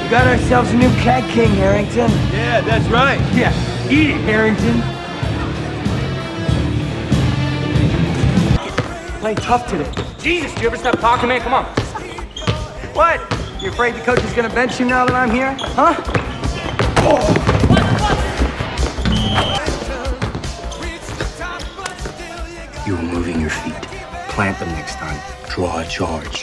We got ourselves a new cat king, Harrington. Yeah, that's right. Yeah, eat it, Harrington. Playing tough today. Jesus, do you ever stop talking, man? Come on. What? You afraid the coach is gonna bench you now that I'm here? Huh? Oh. You were moving your feet. Plant them next time. Draw a charge.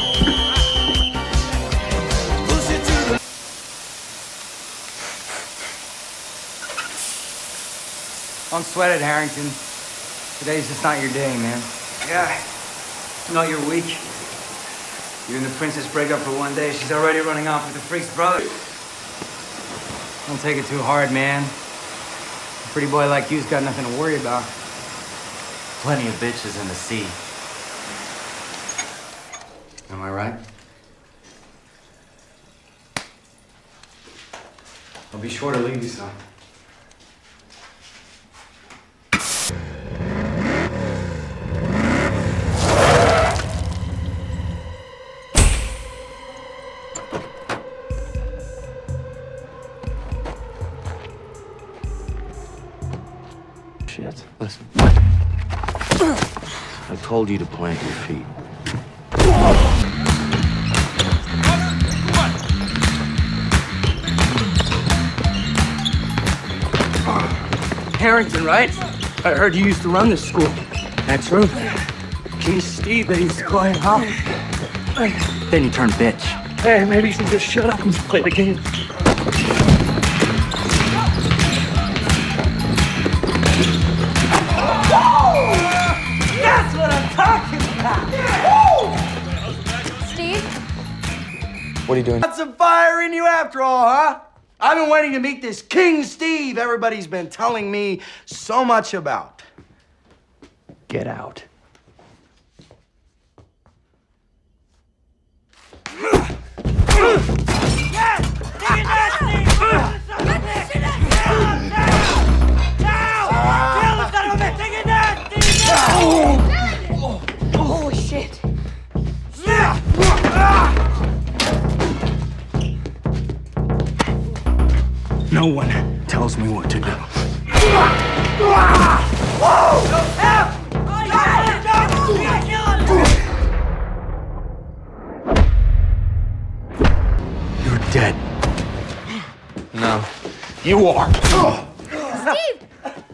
Don't sweat it, Harrington. Today's just not your day, man. Yeah, not your week. You and the princess break up for one day, she's already running off with the freak's brother. Don't take it too hard, man. A pretty boy like you's got nothing to worry about. Plenty of bitches in the sea. Am I right? I'll be sure to leave you some. Shit. Listen. I told you to plant your feet. Harrington, right? I heard you used to run this school. That's true. King Steve, they used to call him, huh? Then you turned bitch. Hey, maybe you should just shut up and play the game. That's what I'm talking about! Steve? What are you doing? Got some fire in you after all, huh? I've been waiting to meet this King Steve everybody's been telling me so much about. Get out. Holy shit. No one tells me what to do. You're dead. No. You are. Steve!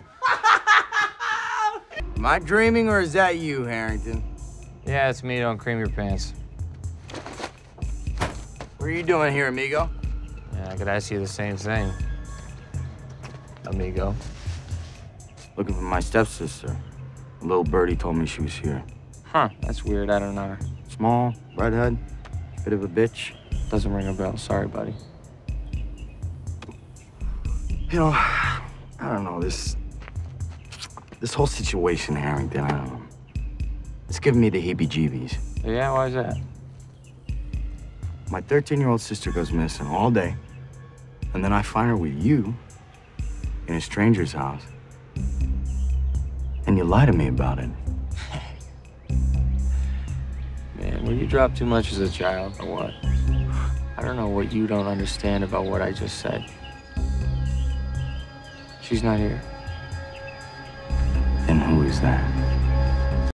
Am I dreaming or is that you, Harrington? Yeah, it's me. Don't cream your pants. What are you doing here, amigo? Yeah, I could ask you the same thing, amigo. Looking for my stepsister. A little birdie told me she was here. Huh, that's weird. I don't know her. Small, redhead, bit of a bitch. Doesn't ring a bell. Sorry, buddy. You know, I don't know, this whole situation, Harrington, I don't know. It's giving me the heebie-jeebies. Yeah, why is that? My 13-year-old sister goes missing all day, and then I find her with you in a stranger's house, and you lie to me about it. Man, were you dropped too much as a child, or what? I don't know what you don't understand about what I just said. She's not here. And who is that?